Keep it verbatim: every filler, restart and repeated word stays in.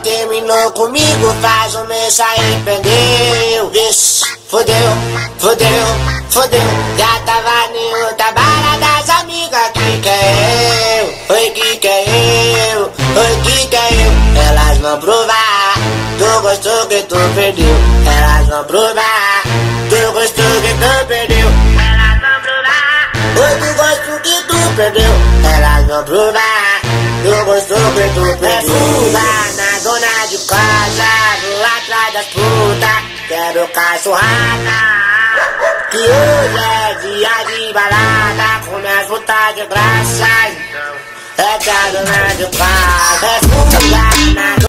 terminou comigo, faz um mês aí prendeu. Vixe, fodeu, fodeu, fodeu. Já tava em outra barra das amigas. Que que é eu? Oi, que que é eu? Oi, que que é eu? Elas vão provar, tu gostou que tu perdeu. Elas vão provar, tu gostou que tu perdeu. Elas vão provar, oi, tu gostou que tu perdeu. Elas vão provar, tu gostou que tu perdeu. É fuga na dona de casa, vou atrás das putas, quero cachorrada. Que hoje é dia de balada, com minhas putas de graça. É que a dona de casa é fuga na